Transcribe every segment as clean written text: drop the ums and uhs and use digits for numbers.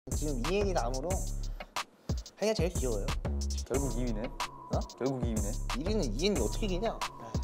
지금 이엔이 남으로 하이가 제일 귀여워요. 결국 2위네. 어? 결국 2위네. 1위는 이엔이 어떻게 이기냐?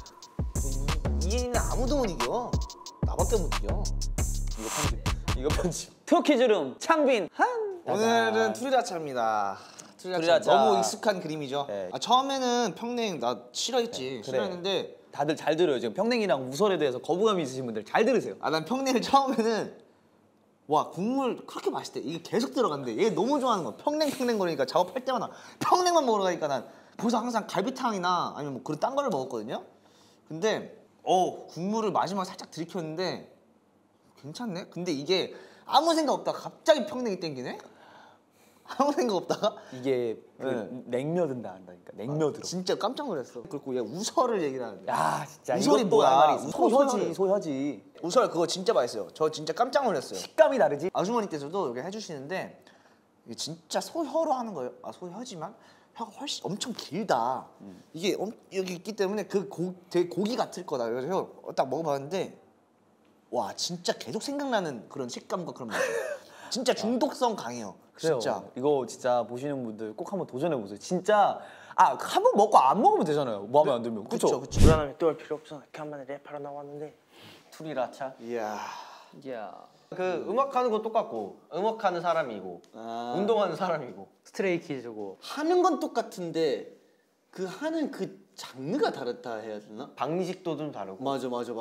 이엔이는 아무도 못 이겨. 나밖에 못 이겨. 이거 편집. 이거 편집. 투키즈룸 창빈 한. 오늘은 투리라차입니다. 투리라차 너무 익숙한 그림이죠. 네. 처음에는 평냉 나 싫어했지. 네, 그래. 싫어했는데 다들 잘 들어요. 지금 평냉이랑 우설에 대해서 거부감이 있으신 분들 잘 들으세요. 난 평냉을 처음에는 와 국물 그렇게 맛있대. 이게 계속 들어간대. 얘 너무 좋아하는 거야. 평냉 거리니까 작업할 때마다 평냉만 먹으러 가니까 난 거기서 항상 갈비탕이나 아니면 뭐 그런 딴 거를 먹었거든요. 근데 국물을 마지막에 살짝 들이켰는데 괜찮네. 근데 이게 아무 생각 없다가 갑자기 평냉이 땡기네. 아무 생각 없다가 이게 그 냉며 든다 한다니까. 냉며 들어. 진짜 깜짝 놀랐어. 그리고 얘 우설을 얘기를 하는데. 야 진짜 우설이 이것도 뭐야? 할 말이 있어. 소혀지. 소혀지. 우설 그거 진짜 맛있어요. 저 진짜 깜짝 놀랐어요. 식감이 다르지. 아주머니께서도 여기 해주시는데 이게 진짜 소혀로 하는 거예요. 소혀지만 혀가 훨씬 엄청 길다. 이게 여기 있기 때문에 되게 고기 같을 거다. 그래서 딱 먹어봤는데 와 진짜 계속 생각나는 그런 식감과 그런 맛이에요. 진짜 중독성 강해요. 그래요. 진짜. 이거 진짜 보시는 분들 꼭 한번 도전해 보세요. 진짜 한 번 먹고 안 먹으면 되잖아요. 마음에 안 들면. 그렇죠. 불안함이 또 할 필요 없어. 이렇게 한 번에 랩하러 나왔는데 투리라차? 이야. 이야. 그 음악하는 거 똑같고 음악하는 사람이고 운동하는 사람이고 스트레이키즈고 하는 건 똑같은데 그 하는 그 장르가 다르다 해야 되나? 방식도 좀 다르고 맞아. 맞아.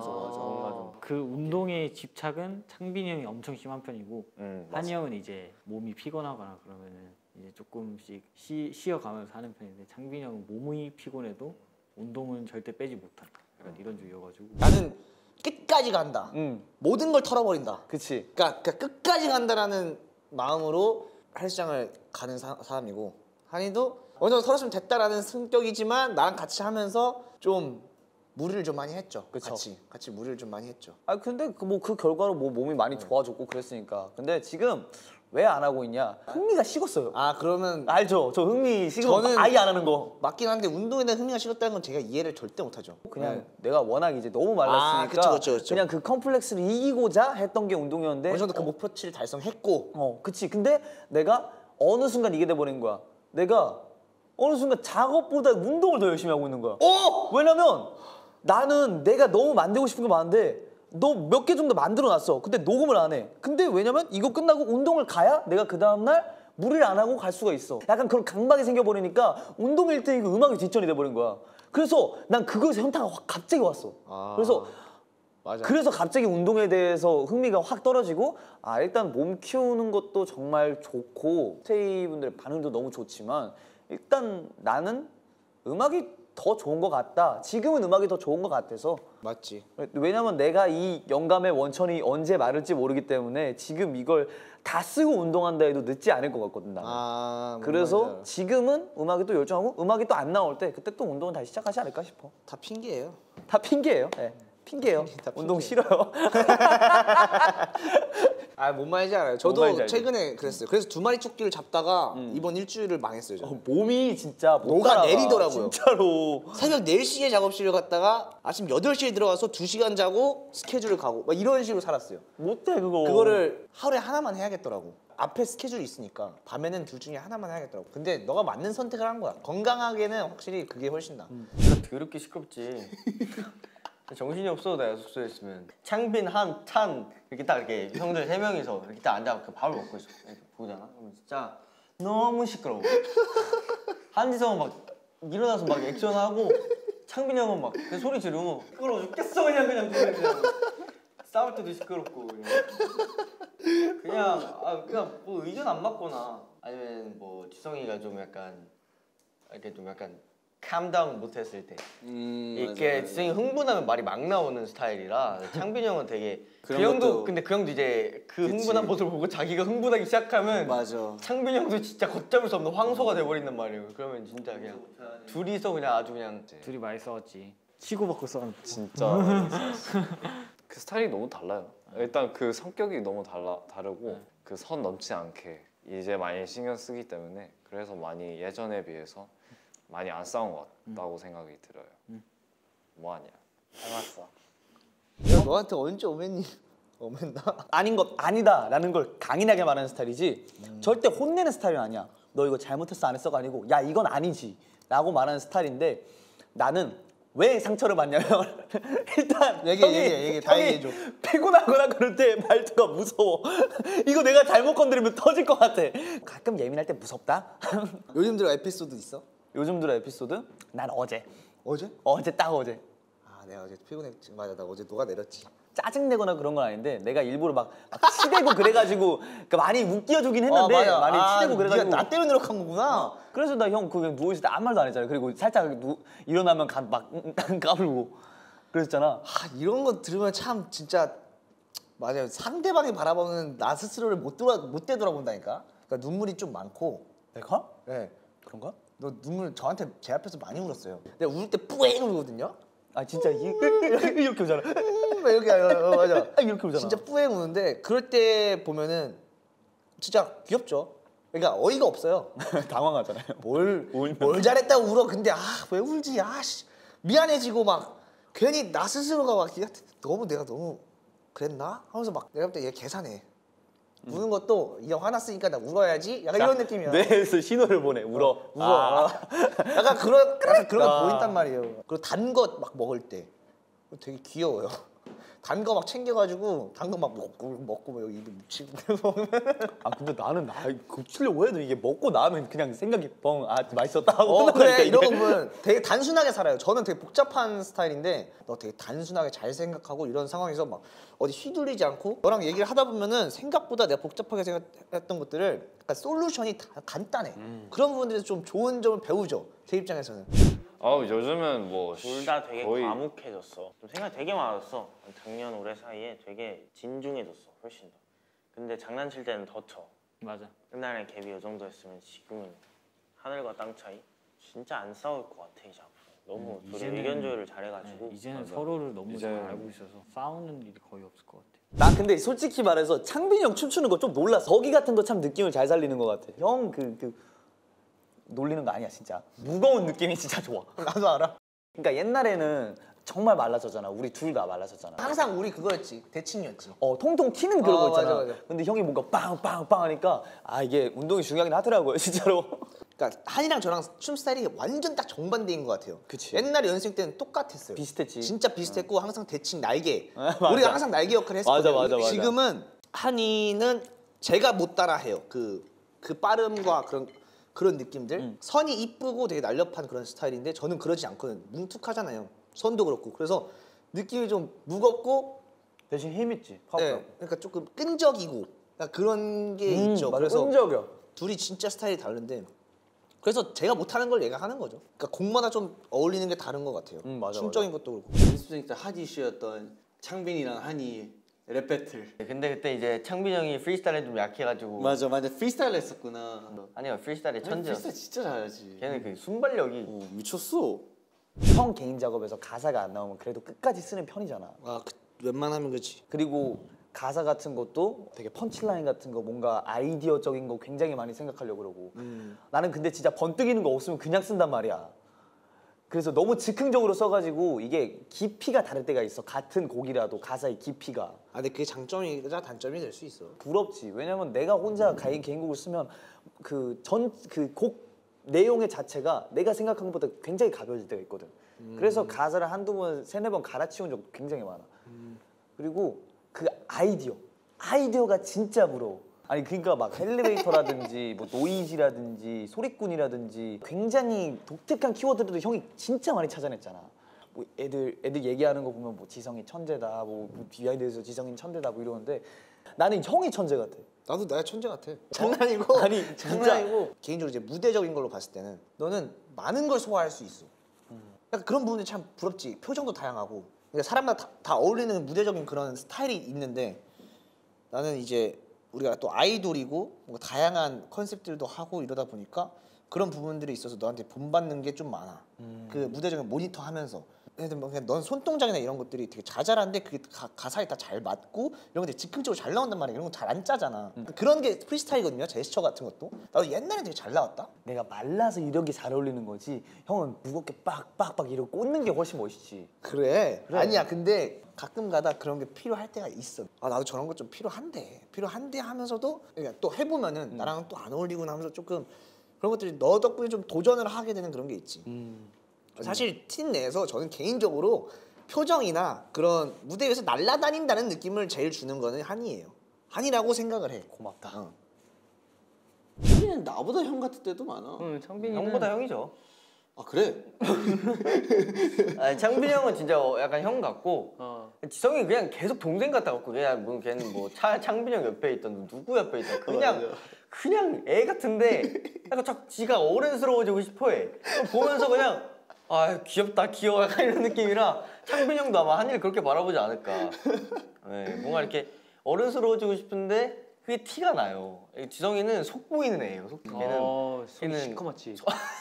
그 운동에 집착은 창빈이 형이 엄청 심한 편이고 한이 형은 이제 몸이 피곤하거나 그러면은 이제 조금씩 쉬어가면서 하는 편인데 창빈이 형은 몸이 피곤해도 운동은 절대 빼지 못한다. 약간 이런 주의여가지고 나는 끝까지 간다. 모든 걸 털어버린다. 그치. 그러니까 끝까지 간다라는 마음으로 헬스장을 가는 사람이고 한이도 어느 정도 털었으면 됐다라는 성격이지만 나랑 같이 하면서 좀 무리를 좀 많이 했죠. 그쵸. 같이 무리를 좀 많이 했죠. 근데 그 결과로 몸이 많이 좋아졌고 그랬으니까. 근데 지금 왜 안 하고 있냐? 흥미가 식었어요. 그러면 알죠? 저 흥미 식으면 저는 아예 안 하는 거. 맞긴 한데 운동에 대한 흥미가 식었다는 건 제가 이해를 절대 못하죠. 그냥 내가 워낙 이제 너무 말랐으니까 그쵸. 그냥 그 컴플렉스를 이기고자 했던 게 운동이었는데 어느 정도 그 목표치를 달성했고 그치. 근데 내가 어느 순간 이게 돼버린 거야. 내가 어느 순간 작업보다 운동을 더 열심히 하고 있는 거야. 왜냐면 나는 내가 너무 만들고 싶은 게 많은데 너 몇 개 정도 만들어놨어. 근데 녹음을 안 해. 근데 왜냐면 이거 끝나고 운동을 가야 내가 그 다음날 무리를 안 하고 갈 수가 있어. 약간 그런 강박이 생겨버리니까 운동이 1등이고 음악이 뒷전이 돼버린 거야. 그래서 난 그거에서 현타가 갑자기 왔어. 그래서 맞아. 그래서 갑자기 운동에 대해서 흥미가 확 떨어지고 일단 몸 키우는 것도 정말 좋고 스테이분들의 반응도 너무 좋지만 일단 나는 음악이 더 좋은 것 같다. 지금은 음악이 더 좋은 것 같아서. 맞지. 왜냐면 내가 이 영감의 원천이 언제 마를지 모르기 때문에 지금 이걸 다 쓰고 운동한다 해도 늦지 않을 것 같거든 나는. 그래서 지금은 음악이 또 열정하고 음악이 또 안 나올 때 그때 또 운동을 다시 시작하지 않을까 싶어. 다 핑계예요. 다 핑계예요. 네. 핑계예요. 운동 싫어요. 뭔 말인지 알아요. 저도 뭔 말인지 최근에 그랬어요. 그래서 2마리 토끼를 잡다가 이번 일주일을 망했어요. 저는. 몸이 진짜 못 녹아 따라가. 내리더라고요. 진짜로. 새벽 4시에 작업실을 갔다가 아침 8시에 들어가서 2시간 자고 스케줄을 가고 막 이런 식으로 살았어요. 못해 그거. 그거를 하루에 하나만 해야겠더라고. 앞에 스케줄이 있으니까 밤에는 둘 중에 하나만 해야겠더라고. 근데 너가 맞는 선택을 한 거야. 건강하게는 확실히 그게 훨씬 나아. 더럽게 시끄럽지. 정신이 없어 내가 숙소에 있으면 창빈, 한, 찬 이렇게 딱 이렇게 형들 3명이서 이렇게 딱 앉아 그 밥을 먹고 있어. 이렇게 보잖아. 그러면 진짜 너무 시끄러워. 한지성은 막 일어나서 막 액션하고 창빈이 형은 막 그 소리 지르고 시끄러워 죽겠어 그냥 싸울 때도 시끄럽고 그냥 뭐 의견 안 맞거나 아니면 뭐 지성이가 좀 약간 이렇게 좀 약간 캄다운 못했을 때 이렇게 지성이 흥분하면 말이 막 나오는 스타일이라 창빈이 형은 되게 그 형도 근데 그 형도 이제 그 흥분한 모습을 보고 자기가 흥분하기 시작하면 창빈이 형도 진짜 걷잡을 수 없는 황소가 돼버린단 말이에요. 그러면 진짜 그냥 둘이서 그냥 아주 그냥 둘이 많이 싸웠지. 치고받고 싸웠지. 진짜 그 스타일이 너무 달라요. 일단 그 성격이 너무 다르고 그 선 넘지 않게 이제 많이 신경 쓰기 때문에 그래서 많이 예전에 비해서 많이 안 싸운 것 같다고 생각이 들어요. 뭐하냐? 닮았어. 내가 너한테 언제 맨날. 아닌 것 아니다라는 걸 강인하게 말하는 스타일이지 절대 혼내는 스타일은 아니야. 너 이거 잘못했어 안 했어가 아니고 야 이건 아니지라고 말하는 스타일인데 나는 왜 상처를 받냐면 일단 얘기해, 다 얘기해줘. 피곤하거나 그럴 때 말투가 무서워. 이거 내가 잘못 건드리면 터질 것 같아. 가끔 예민할 때 무섭다. 요즘 들어 에피소드 있어? 요즘 들어 에피소드? 난 어제 딱 어제 아 내가 어제 피곤했지. 맞아 나 어제 녹아내렸지. 짜증내거나 그런 건 아닌데 내가 일부러 막 치대고 그래가지고 그러니까 많이 웃겨주긴 했는데 맞아. 많이 치대고 그래가지고 네가 나 때문에 노력한 거구나. 그래서 나 형 그냥 누워있을 때 아무 말도 안 했잖아. 그리고 살짝 일어나면 막 까불고 그랬잖아. 아 이런 거 들으면 참 진짜 맞아요. 상대방이 바라보는 나 스스로를 못 되돌아본다니까. 그러니까 눈물이 좀 많고. 내가? 네. 그런가? 너 눈물 저한테 제 앞에서 많이 울었어요. 내가 울 때 뿌잉 울거든요. 아 진짜 이렇게 오잖아. 이렇게 맞아. 이렇게 오잖아. 진짜 뿌잉 우는데 그럴 때 보면은 진짜 귀엽죠. 그러니까 어이가 없어요. 당황하잖아요. 뭘 잘했다고 울어. 근데 아 왜 울지? 아씨 미안해지고 막 괜히 나 스스로가 막 내가 너무 그랬나? 하면서 막 내가 볼 때 얘 계산해. 우는 것도 이게 화났으니까 나 울어야지. 약간 이런 느낌이야. 뇌에서 신호를 보내. 울어. 약간 그런 거 보인단 말이에요. 그리고 단 것 막 먹을 때 되게 귀여워요. 단 거 막 챙겨가지고 단 거 막 먹고 막 여기 입에 묻히고 아 근데 나는 고치려고 해도 이게 먹고 나면 그냥 생각이 맛있었다 하고 그래 끝난다니까, 이런 이게. 거 보면 되게 단순하게 살아요. 저는 되게 복잡한 스타일인데 너 되게 단순하게 잘 생각하고 이런 상황에서 막 어디 휘둘리지 않고 너랑 얘기를 하다 보면은 생각보다 내가 복잡하게 생각했던 것들을 약간 솔루션이 다 간단해. 그런 부분들에서 좀 좋은 점을 배우죠. 제 입장에서는. 요즘은 뭐 둘 다 되게 거의 과묵해졌어. 좀 생각이 되게 많았어. 작년 올해 사이에 되게 진중해졌어. 훨씬 더. 근데 장난칠 때는 더 쳐. 맞아. 옛날에 갭이 이 정도 했으면 지금은 하늘과 땅 차이. 진짜 안 싸울 것 같아 이제 앞으로. 너무 둘이 이제는- 의견 조율을 잘해가지고. 네, 이제는 서로를 너무 잘 이제는- 알고 있어서 싸우는 일이 거의 없을 것 같아. 나 근데 솔직히 말해서 창빈이 형 춤추는 거 좀 놀라. 서기 같은 거 참 느낌을 잘 살리는 것 같아. 형 놀리는 거 아니야 진짜. 무거운 느낌이 진짜 좋아. 나도 알아. 그러니까 옛날에는 정말 말라졌잖아. 우리 둘 다 말라졌잖아. 항상 우리 그거였지. 대칭이었지. 통통 튀는 그런 거 있잖아. 맞아. 근데 형이 뭔가 빵빵빵 하니까 이게 운동이 중요하긴 하더라고요 진짜로. 그러니까 한이랑 저랑 춤 스타일이 완전 딱 정반대인 것 같아요. 그치. 옛날에 연습생 때는 똑같았어요. 비슷했지. 진짜 비슷했고 항상 대칭 날개. 맞아. 우리가 항상 날개 역할을 했었거든요. 맞아. 지금은 한이는 제가 못 따라해요. 그 빠름과 그런 느낌들. 선이 이쁘고 되게 날렵한 그런 스타일인데 저는 그러지 않거든요. 뭉툭하잖아요. 선도 그렇고. 그래서 느낌이 좀 무겁고 대신 힘 있지. 네, 그러니까 조금 끈적이고 그러니까 그런 게 있죠. 맞아. 그래서 끈적여. 둘이 진짜 스타일이 다른데 그래서 제가 못하는 걸 얘가 하는 거죠. 그러니까 곡마다 좀 어울리는 게 다른 것 같아요. 맞아, 춤적인 것도 그렇고. 연습생 때 핫 이슈였던 창빈이랑 한이 랩 배틀. 근데 그때 이제 창빈 형이 프리스타일에 좀 약해가지고 맞아 프리스타일 했었구나. 아니요 프리스타일에 천재였어. 프리스타일 진짜 잘하지. 걔는 그 순발력이 미쳤어. 형 개인 작업에서 가사가 안 나오면 그래도 끝까지 쓰는 편이잖아. 웬만하면 그렇지. 그리고 가사 같은 것도 되게 펀치라인 같은 거 뭔가 아이디어적인 거 굉장히 많이 생각하려고 그러고 나는 근데 진짜 번뜩이는 거 없으면 그냥 쓴단 말이야. 그래서 너무 즉흥적으로 써가지고 이게 깊이가 다를 때가 있어. 같은 곡이라도 가사의 깊이가. 근데 그게 장점이자 단점이 될 수 있어. 부럽지. 왜냐면 내가 혼자 개인곡을 쓰면 그 곡 내용의 자체가 내가 생각한 것보다 굉장히 가벼워질 때가 있거든. 그래서 가사를 한두 번, 세네 번 갈아치운 적도 굉장히 많아. 그리고 그 아이디어가 진짜 부러워. 아니 그러니까 막 엘리베이터라든지 뭐 노이즈라든지 소리꾼이라든지 굉장히 독특한 키워드들도 형이 진짜 많이 찾아냈잖아. 뭐 애들 얘기하는 거 보면 뭐 지성이 천재다, 뭐 비하인드에서 지성이 천재다 뭐 이러는데 나는 형이 천재 같아. 나도 나의 천재 같아. 장난이고. 아니, 진짜. 장난이고. 개인적으로 이제 무대적인 걸로 봤을 때는 너는 많은 걸 소화할 수 있어. 약간 그런 부분이 참 부럽지. 표정도 다양하고. 그러니까 사람마다 다 어울리는 무대적인 그런 스타일이 있는데 나는 이제 우리가 또 아이돌이고 뭔가 다양한 컨셉들도 하고 이러다 보니까 그런 부분들이 있어서 너한테 본받는 게 좀 많아. 그 무대적인 모니터 하면서 그냥 넌 손동작이나 이런 것들이 되게 자잘한데 그게 가사에 다 잘 맞고 이런 것들이 즉흥적으로 잘 나온단 말이야. 이런 거 잘 안 짜잖아. 그런 게 프리스타일이거든요. 제스처 같은 것도. 나도 옛날에 되게 잘 나왔다. 내가 말라서 이런 게 잘 어울리는 거지. 형은 무겁게 빡빡빡 이러고 꽂는 게 훨씬 멋있지. 그래. 아니야. 근데 가끔가다 그런 게 필요할 때가 있어. 아 나도 저런 거 좀 필요한데 하면서도 그러니까 또 해보면은 나랑은 또 안 어울리구나 하면서 조금 그런 것들이 너 덕분에 좀 도전을 하게 되는 그런 게 있지. 사실 팀 내에서 저는 개인적으로 표정이나 그런 무대 위에서 날아다닌다는 느낌을 제일 주는 거는 한이에요. 한이라고 생각을 해. 고맙다. 창빈이는 나보다 형 같을 때도 많아. 창빈이는 형보다 형이죠. 아 그래? 아니, 창빈이 형은 진짜 약간 형 같고 지성이 그냥 계속 동생 같아 갖고 그냥 뭐 걔는 뭐 창빈이 형 옆에 있던 누구 옆에 있던 그냥 애 같은데 약간 지가 어른스러워지고 싶어해. 보면서 그냥 아 귀엽다 귀여워 약간 이런 느낌이라 창빈이 형도 아마 한이를 그렇게 바라보지 않을까. 네, 뭔가 이렇게 어른스러워지고 싶은데 그게 티가 나요. 지성이는 속 보이는 애예요. 걔는 시커멓지.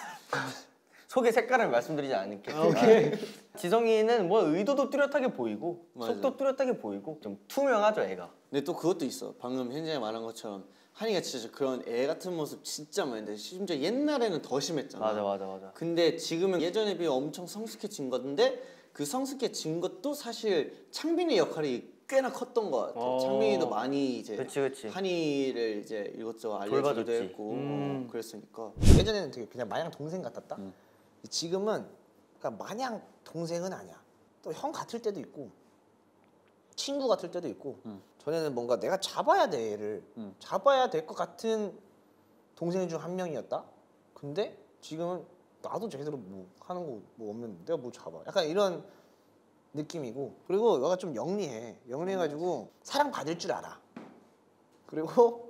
속의 색깔을 말씀드리지 않을게. 오케이. 지성이는 뭐 의도도 뚜렷하게 보이고 맞아. 속도 뚜렷하게 보이고 좀 투명하죠 애가. 근데 또 그것도 있어. 방금 현장에 말한 것처럼 한이가 진짜 그런 애 같은 모습 진짜 많은데 심지어 옛날에는 더 심했잖아. 맞아. 근데 지금은 예전에 비해 엄청 성숙해진 건데 그 성숙해진 것도 사실 창빈의 역할이 꽤나 컸던 것 같아. 창빈이도 많이 이제 그치. 한이를 이제 이것저것 알려주기도 돌봐줬지. 했고 그랬으니까. 예전에는 되게 그냥 마냥 동생 같았다. 지금은 그러니까 마냥 동생은 아니야. 또 형 같을 때도 있고 친구 같을 때도 있고 전에는 뭔가 내가 잡아야 돼 얘를 잡아야 될 것 같은 동생 중 한 명이었다. 근데 지금은 나도 제대로 뭐 하는 거 뭐 없는데 내가 뭐 잡아. 약간 이런 느낌이고 그리고 너가 좀 영리해가지고 사랑받을 줄 알아. 그리고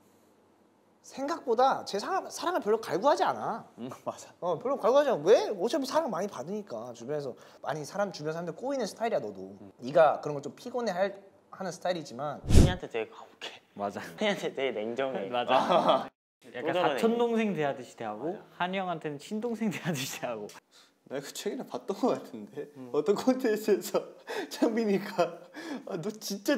생각보다 제 사랑을 별로 갈구하지 않아. 맞아. 별로 갈구하지 않아. 왜? 어차피 사랑 많이 받으니까 주변에서 많이 주변 사람들 꼬이는 스타일이야 너도. 네가 그런 걸 좀 하는 스타일이지만 한이한테 되게 가혹해. 맞아. 한이한테 되게 냉정해. 맞아. 약간 쪼잔하네. 사촌 동생 대하듯이 대하고 한이 형한테는 친동생 대하듯이 대하고. 내가 그 최근에 봤던 것 같은데 어떤 콘텐츠에서 창빈이가 너 진짜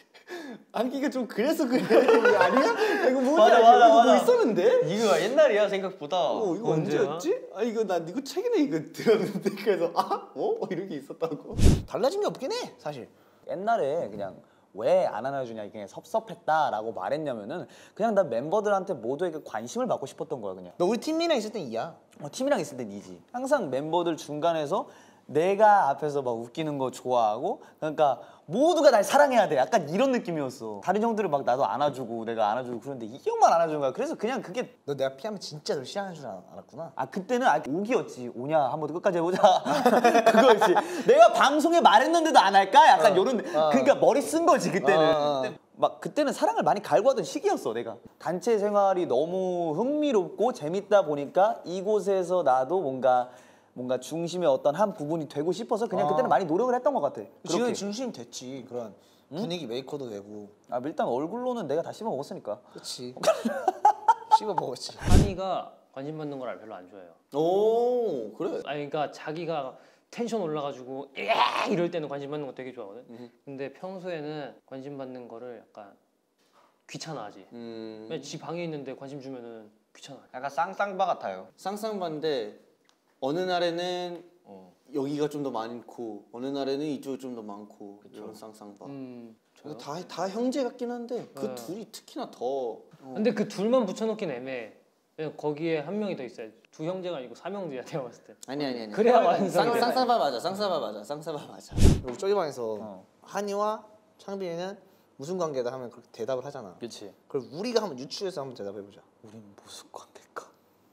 안기가 좀 그래서 그래 이거 아니야? 이거 뭐지? 맞아. 이거 뭐 있었는데? 이거 옛날이야 생각보다. 이거 언제였지? 이거 난 이거 최근에 이거 들었는데 그래서 이런 게 있었다고? 달라진 게 없긴 해 사실. 옛날에 그냥 왜 안 안아주냐 그냥 섭섭했다라고 말했냐면은 그냥 난 멤버들한테 모두에게 관심을 받고 싶었던 거야 그냥. 너 우리 팀이랑 있을 땐 이야. 팀이랑 있을 땐 이지. 항상 멤버들 중간에서 내가 앞에서 막 웃기는 거 좋아하고 그러니까 모두가 날 사랑해야 돼. 약간 이런 느낌이었어. 다른 형들은 막 나도 안아주고 내가 안아주고 그러는데 이 형만 안아주는 거야. 그래서 그냥 그게 너 내가 피하면 진짜 널 싫어하는 줄 알았구나. 그때는 오기였지. 오냐 한번 더 끝까지 해보자. 그거였지. 내가 방송에 말했는데도 안 할까? 약간 요런 그러니까 머리 쓴 거지 그때는. 막 그때는 사랑을 많이 갈구하던 시기였어 내가. 단체 생활이 너무 흥미롭고 재밌다 보니까 이곳에서 나도 뭔가 중심의 어떤 한 부분이 되고 싶어서 그냥 그때는 많이 노력을 했던 것 같아. 지금 그렇게. 중심이 됐지. 그런 분위기 메이커도 되고. 일단 얼굴로는 내가 다 씹어 먹었으니까. 그렇지. 씹어 먹었지. 한이가 관심 받는 걸 별로 안 좋아해요. 오 그래? 그러니까 자기가 텐션 올라가지고 이럴 때는 관심 받는 거 되게 좋아하거든. 근데 평소에는 관심 받는 거를 약간 귀찮아하지. 왜냐면 지 방에 있는데 관심 주면은 귀찮아. 약간 쌍쌍바 같아요. 쌍쌍반데 어느 날에는 여기가 좀 더 많고 어느 날에는 이쪽이 좀 더 많고 이런 쌍쌍바. 저요? 다 형제 같긴 한데 그 둘이 특히나 더. 근데 그 둘만 붙여놓긴 애매해. 왜냐면 거기에 한 명이 더 있어야 두 형제가 아니고 삼형제야 내가 봤을 때. 아니. 그래야 완성돼. 쌍쌍바 맞아. 쌍쌍바 맞아. 그리고 저기 방에서 한이와 창빈이는 무슨 관계다 하면 그렇게 대답을 하잖아. 그렇지. 그럼 우리가 한번 유추해서 한번 대답해보자. 우린 무슨 관계일까?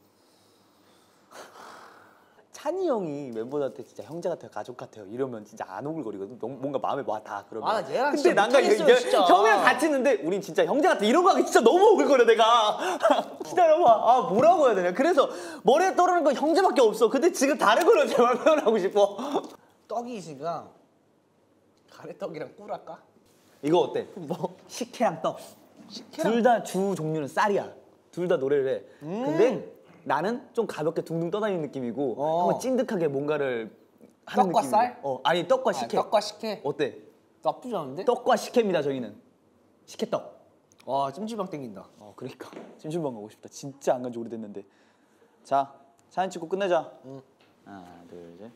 찬이 형이 멤버들한테 진짜 형제 같아요, 가족 같아요 이러면 진짜 안 오글거리거든. 뭔가 마음에 와 다 그러면. 얘랑 근데 진짜 난가 못하겠어요, 진짜. 형이랑 같이 있는데 우린 진짜 형제 같아 이런 거 하기 진짜 너무 오글거려 내가. 기다려봐. 뭐라고 해야 되냐. 그래서 머리에 떠오르는 건 형제밖에 없어. 근데 지금 다른 걸로 제발 표현하고 싶어. 떡이 있으니까 가래떡이랑 꿀 할까? 이거 어때? 식혜랑 떡. 둘 다 주 종류는 쌀이야. 둘 다 노래를 해. 근데 나는 좀 가볍게 둥둥 떠다니는 느낌이고 한번 찐득하게 뭔가를 하는 떡과 느낌이야. 쌀? 아니 떡과 식혜. 떡과 식혜. 어때? 나쁘지 않은데? 떡과 식혜입니다 저희는. 식혜떡. 와 찜질방 땡긴다. 그러니까 찜질방 가고 싶다. 진짜 안 간지 오래됐는데. 자 사진 찍고 끝내자. 하나 둘 셋.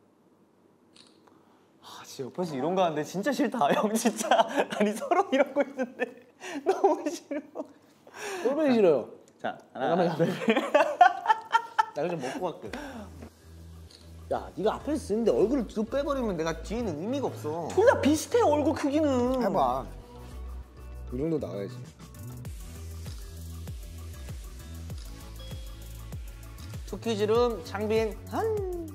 진짜 옆에서 이런 거 하는데 진짜 싫다. 형 진짜. 아니 서로 이러고 있는데 너무 싫어. 꼴보기 싫어요. 자 하나 둘. 나 이거 좀 먹고 갈게. 야, 네가 앞에서 쓰는데 얼굴을 뒤로 빼버리면 내가 뒤에는 의미가 없어. 둘 다 비슷해 얼굴 크기는. 해봐. 이 정도 나와야지. 투키즈룸 창빈 한.